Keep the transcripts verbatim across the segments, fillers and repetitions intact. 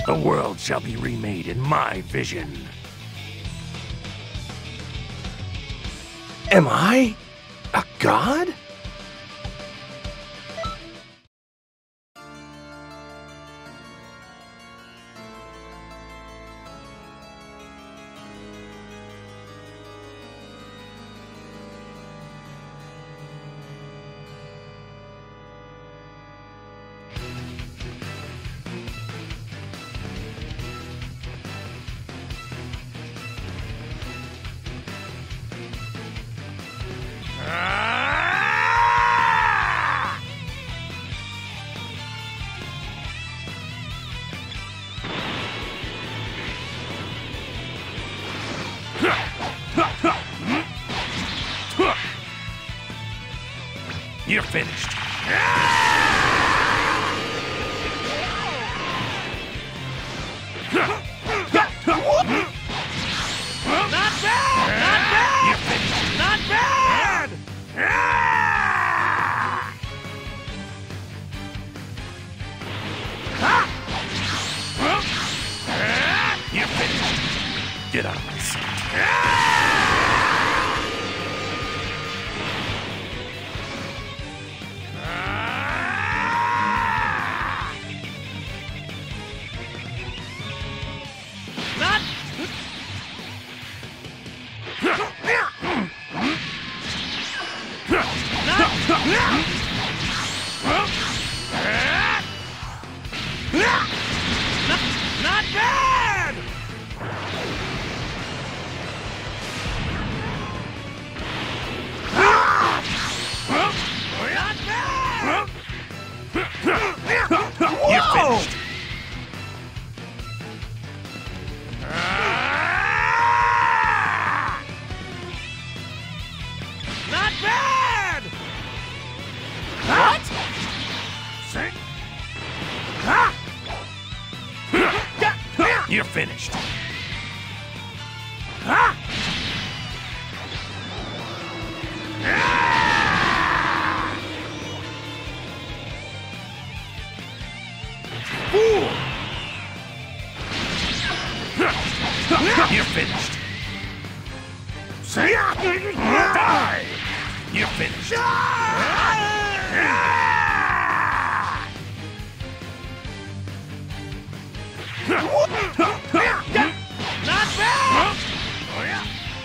The world shall be remade in my vision. Am I a god? You're finished. Not bad! Not bad! You're finished. Not bad! You're finished. Get out of my sight. Not... Not bad! Not bad! You're finished. Not bad! What? Say. You're finished. Fool! You're finished. Say. Die! You're finished. Not bad! Oh, yeah.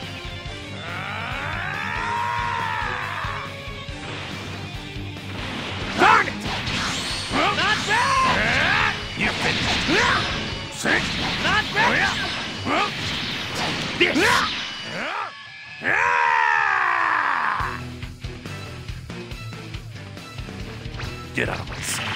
Darn it! Not bad! You're finished. Say. Not Oh, bad! yeah. This. Get out of my sight.